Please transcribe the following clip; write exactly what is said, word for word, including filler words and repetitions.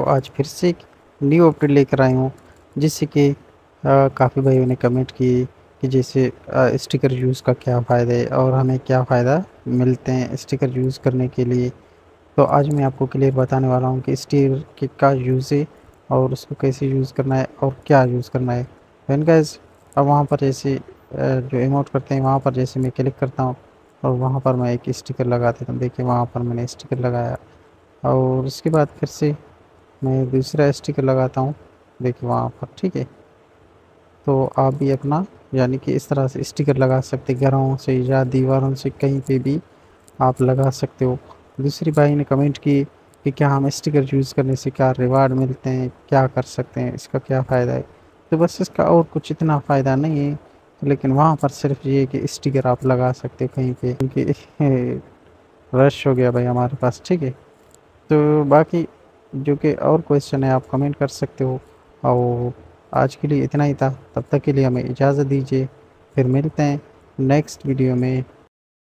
आज फिर से एक न्यू अपडेट लेकर आया हूँ, जिससे कि काफ़ी भाइयों ने कमेंट की कि जैसे अ, स्टिकर यूज़ का क्या फ़ायदा है और हमें क्या फ़ायदा मिलते हैं स्टिकर यूज़ करने के लिए। तो आज मैं आपको क्लियर बताने वाला हूँ कि स्टिकर का यूज़ है और उसको कैसे यूज़ करना है और क्या यूज़ करना है। व्हेन गाइस, अब वहाँ पर जैसे अ, जो इमोट करते हैं वहाँ पर जैसे मैं क्लिक करता हूँ और वहाँ पर मैं एक स्टिकर लगा देता हूँ। देखिए वहाँ पर मैंने स्टिकर लगाया और उसके बाद फिर से मैं दूसरा स्टिकर लगाता हूँ, देखिए वहाँ पर, ठीक है। तो आप भी अपना यानी कि इस तरह से स्टिकर लगा सकते, घरों से या दीवारों से कहीं पे भी आप लगा सकते हो। दूसरी भाई ने कमेंट की कि क्या हम स्टिकर यूज़ करने से क्या रिवार्ड मिलते हैं, क्या कर सकते हैं, इसका क्या फ़ायदा है। तो बस इसका और कुछ इतना फ़ायदा नहीं है, लेकिन वहाँ पर सिर्फ ये है कि स्टिकर आप लगा सकते हो कहीं पे, क्योंकि रश हो गया भाई हमारे पास, ठीक है। तो बाकी जो कि और क्वेश्चन है आप कमेंट कर सकते हो। और आज के लिए इतना ही था, तब तक के लिए हमें इजाज़त दीजिए, फिर मिलते हैं नेक्स्ट वीडियो में।